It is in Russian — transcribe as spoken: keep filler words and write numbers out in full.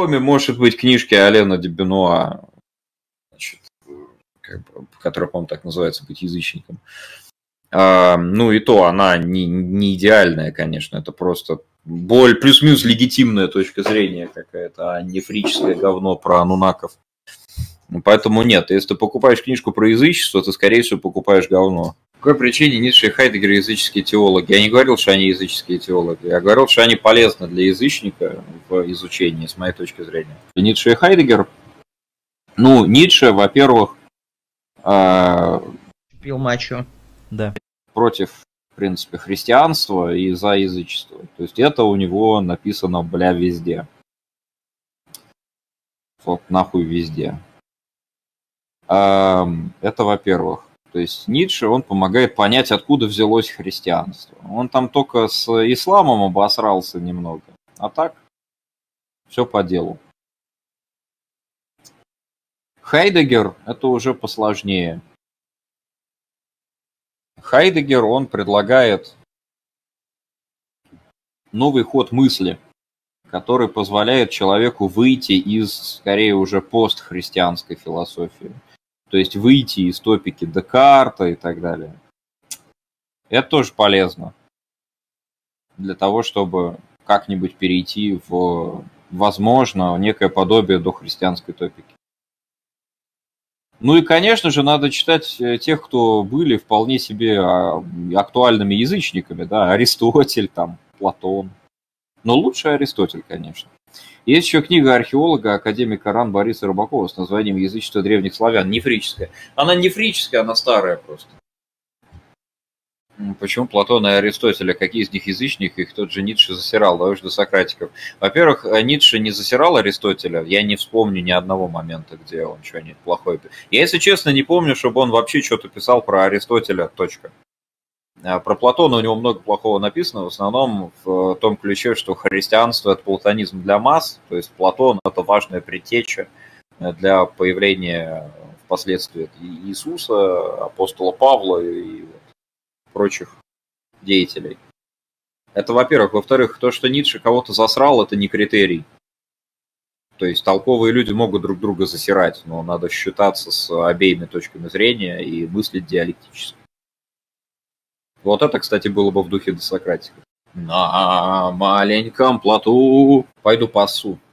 Кроме, может быть, книжки Алена де Бенуа, значит, как бы, которая, по-моему, так называется, «Быть язычником». А, ну и то, она не, не идеальная, конечно, это просто боль, плюс-минус легитимная точка зрения какая-то, а не фрическое говно про анунаков. Поэтому нет, если ты покупаешь книжку про язычество, ты, скорее всего, покупаешь говно. По какой причине Ницше и Хайдеггер языческие теологи? Я не говорил, что они языческие теологи, я говорил, что они полезны для язычника в изучении, с моей точки зрения. И Ницше и Хайдеггер, ну, Ницше, во-первых, Пил мачо. Да. Против, в принципе, христианства и за язычество. То есть это у него написано, бля, везде. Вот нахуй везде. Это, во-первых. То есть Ницше, он помогает понять, откуда взялось христианство. Он там только с исламом обосрался немного. А так, все по делу. Хайдеггер – это уже посложнее. Хайдеггер, он предлагает новый ход мысли, который позволяет человеку выйти из, скорее, уже постхристианской философии. То есть выйти из топики Декарта и так далее. Это тоже полезно для того, чтобы как-нибудь перейти в, возможно, некое подобие дохристианской топики. Ну и, конечно же, надо читать тех, кто были вполне себе актуальными язычниками, да, Аристотель, там, Платон. Но лучше Аристотель, конечно. Есть еще книга археолога, академика РАН Бориса Рыбакова с названием «Язычество древних славян», нефрическая. Она не фрическая, она старая просто. Почему Платон и Аристотеля? Какие из них язычники? Их тот же Ницше засирал, да уж до сократиков. Во-первых, Ницше не засирал Аристотеля. Я не вспомню ни одного момента, где он что-нибудь плохое писал. Я, если честно, не помню, чтобы он вообще что-то писал про Аристотеля. Точка. Про Платона у него много плохого написано, в основном в том ключе, что христианство – это платонизм для масс, то есть Платон – это важная предтеча для появления впоследствии Иисуса, апостола Павла и прочих деятелей. Это, во-первых. Во-вторых, то, что Ницше кого-то засрал, это не критерий. То есть толковые люди могут друг друга засирать, но надо считаться с обеими точками зрения и мыслить диалектически. Вот это, кстати, было бы в духе досократиков. На маленьком плоту пойду пасу.